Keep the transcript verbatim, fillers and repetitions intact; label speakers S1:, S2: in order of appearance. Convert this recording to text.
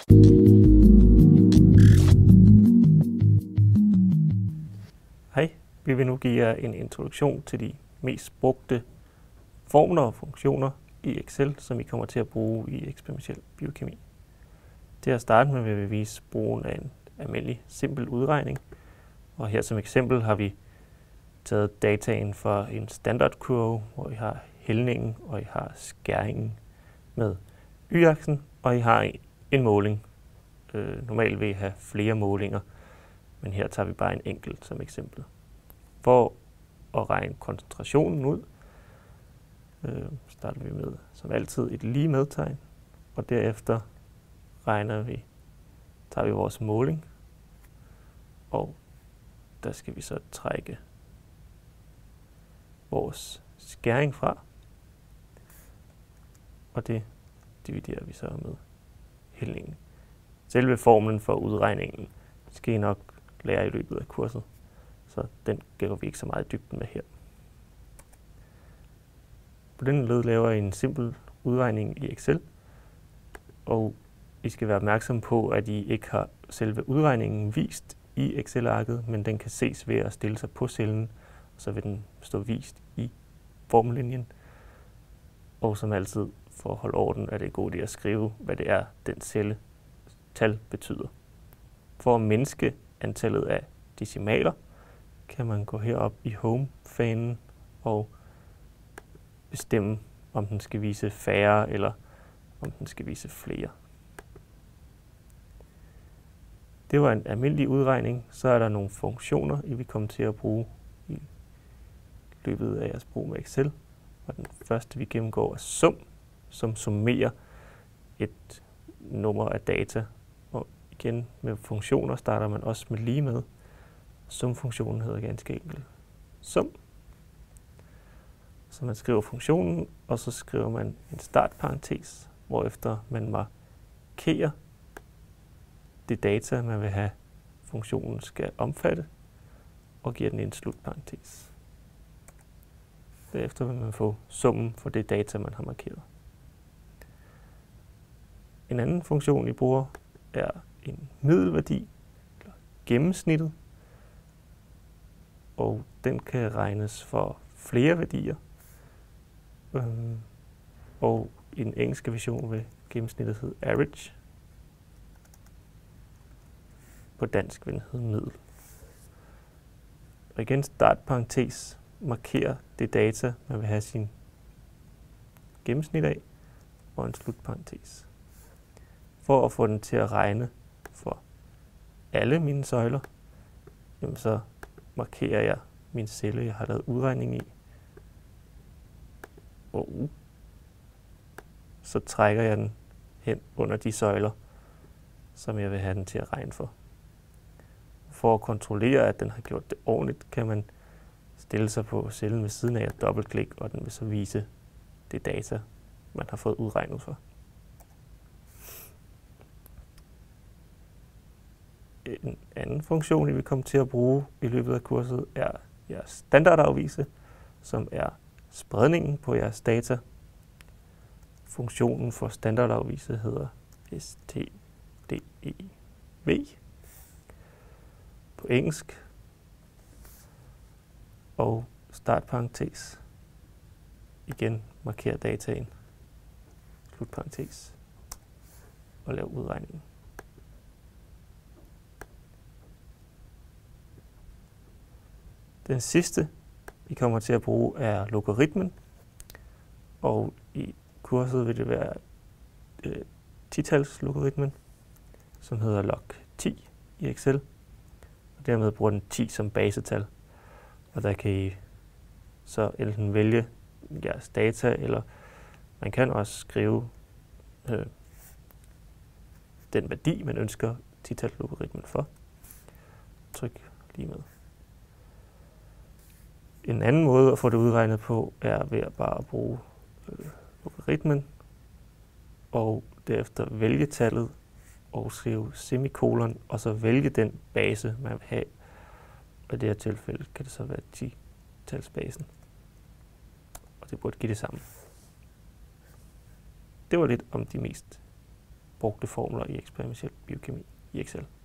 S1: Hej, vi vil nu give jer en introduktion til de mest brugte formler og funktioner i Excel, som I kommer til at bruge i eksperimentel biokemi. Til at starte med vil vi vise brugen af en almindelig simpel udregning. Og her som eksempel har vi taget dataen fra en standardkurve, hvor I har hældningen og I har skæringen med y-aksen, og I har en måling. Øh, normalt vil I have flere målinger, men her tager vi bare en enkelt som eksempel. For at regne koncentrationen ud, øh, starter vi med som altid et lige medtegn, og derefter regner vi, tager vi vores måling, og der skal vi så trække vores skæring fra, og det dividerer vi så med hældningen. Selve formlen for udregningen skal I nok lære i løbet af kurset, så den går vi ikke så meget i dybden med her. På denne led laver I en simpel udregning i Excel, og I skal være opmærksom på, at I ikke har selve udregningen vist i Excel-arket, men den kan ses ved at stille sig på cellen, og så vil den stå vist i formellinjen. Og som altid, for at holde orden, er det god idé at skrive, hvad det er, den celle tal betyder. For at mindske antallet af decimaler, kan man gå herop i Home-fanen og bestemme, om den skal vise færre eller om den skal vise flere. Det var en almindelig udregning. Så er der nogle funktioner, I vil komme til at bruge i løbet af jeres brug med Excel. Og den første, vi gennemgår, er sum, som summerer et nummer af data. Og igen, med funktioner starter man også med lige med. Sumfunktionen hedder ganske enkelt sum. Så man skriver funktionen, og så skriver man en startparentes, hvorefter man markerer det data, man vil have funktionen skal omfatte, og giver den en slutparentes. Derefter vil man få summen for det data, man har markeret. En anden funktion, I bruger, er en middelværdi, eller gennemsnittet, og den kan regnes for flere værdier. Øhm, og i den engelske version vil gennemsnittet hedde average. På dansk vil den hedde middel. Og igen startparentes markerer det data, man vil have sin gennemsnit af, og en slutparentes. For at få den til at regne for alle mine søjler, jamen så markerer jeg min celle, jeg har lavet udregning i, og så trækker jeg den hen under de søjler, som jeg vil have den til at regne for. For at kontrollere, at den har gjort det ordentligt, kan man stille sig på cellen ved siden af et dobbeltklik, og den vil så vise det data, man har fået udregnet for. En anden funktion, I vil komme til at bruge i løbet af kurset, er jeres standardafvise, som er spredningen på jeres data. Funktionen for standardafvise hedder stdev på engelsk, og startparentes igen markerer dataen, slutparentes, og laver udregningen. Den sidste, vi kommer til at bruge, er logaritmen, og i kurset vil det være øh, ti-tals-logaritmen, som hedder log ti i Excel, og dermed bruger den ti som basetal. Og der kan I så enten vælge jeres data, eller man kan også skrive øh, den værdi, man ønsker ti-tals-logaritmen for. Tryk lige med. En anden måde at få det udregnet på, er ved at bare bruge øh, logaritmen, og derefter vælge tallet, og skrive semikolon, og så vælge den base, man vil have. Og i det her tilfælde kan det så være ti-talsbasen. Og det burde give det samme. Det var lidt om de mest brugte formler i eksperimentel biokemi i Excel.